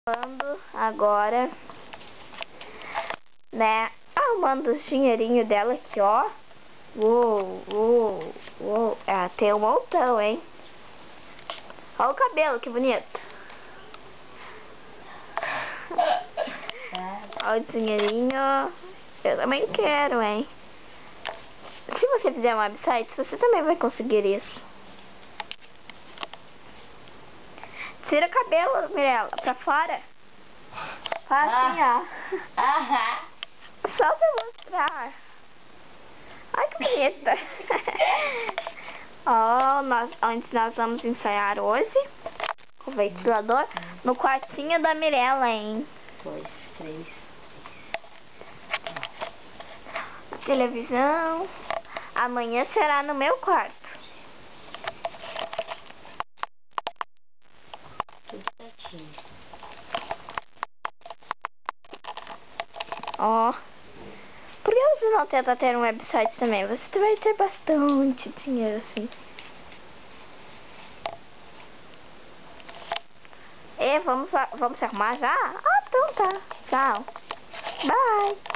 Agora, né, arrumando os dinheirinhos dela aqui, ó. Uou, uou, uou. Ela tem um montão, hein? Olha o cabelo, que bonito. Olha o dinheirinho. Eu também quero, hein? Se você fizer um website, você também vai conseguir isso. Tira o cabelo, Mirella, pra fora. Faz assim, ó. Só pra mostrar. Ai, que bonita. Ó, antes nós vamos ensaiar hoje com o ventilador no quartinho da Mirella, hein? 2, 3. A televisão. Amanhã será no meu quarto. Tudo certinho. Ó. Por que você não tenta ter um website também? Você vai ter bastante dinheiro assim. E vamos se arrumar já? Ah, então tá. Tchau. Bye.